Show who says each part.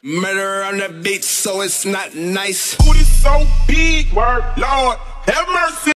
Speaker 1: Murder on the beat, so it's not nice.
Speaker 2: Booty so big, word, Lord, have mercy.